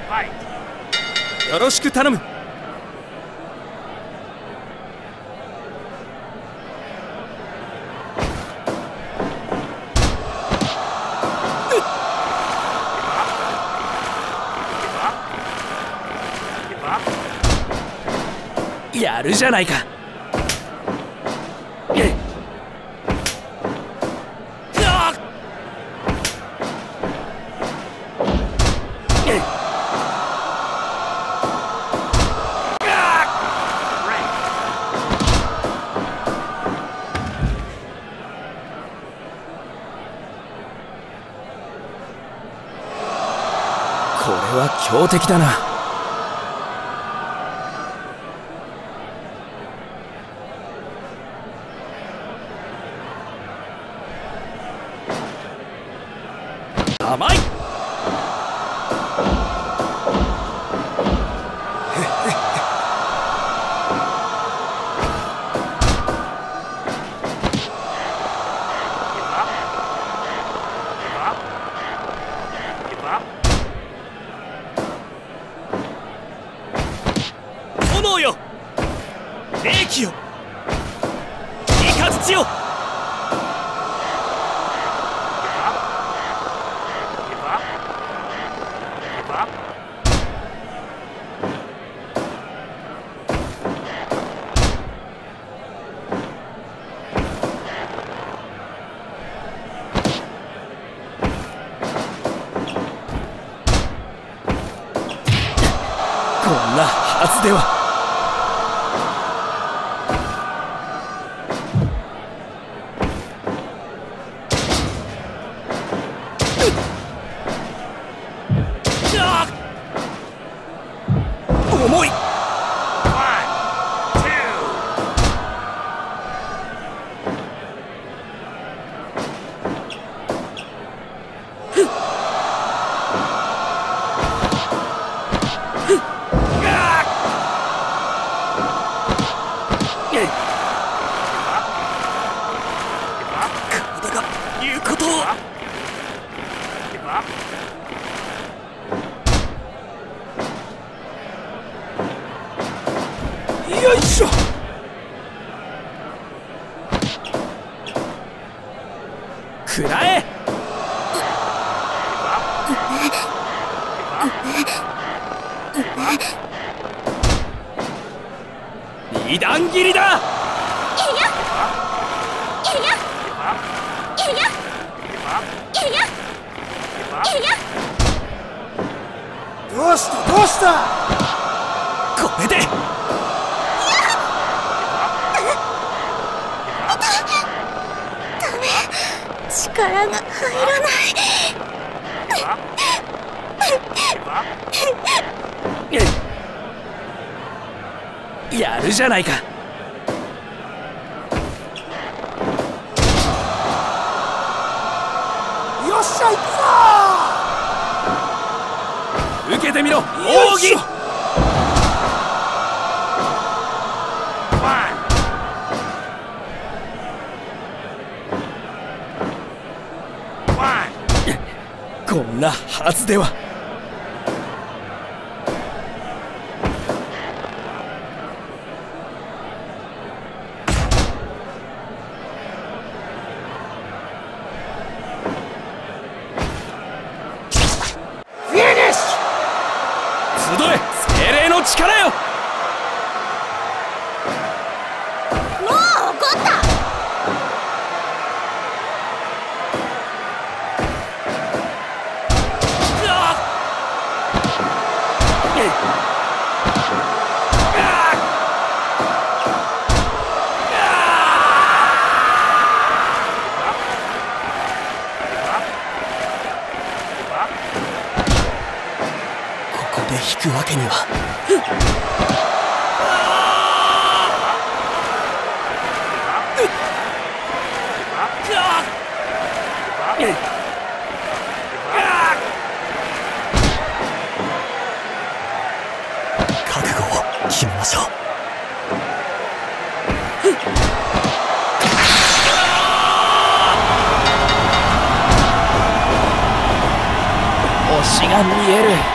よろしく頼む。やるじゃないか。これは強敵だな。甘い。炎よ、冷気よ、雷よ。こんなはずでは。重い。体が言うことを。よいしょ。くらえ。二段切りだ。 どうしたどうした。 これで。 力が入らない。 やるじゃないか。 よっしゃ行くぞ。 受けてみろ奥義。こんなはずでは。 フィニッシ集え精霊の力よ。 もう怒った。 ここで引くわけには。覚悟を決めましょう。星が見える。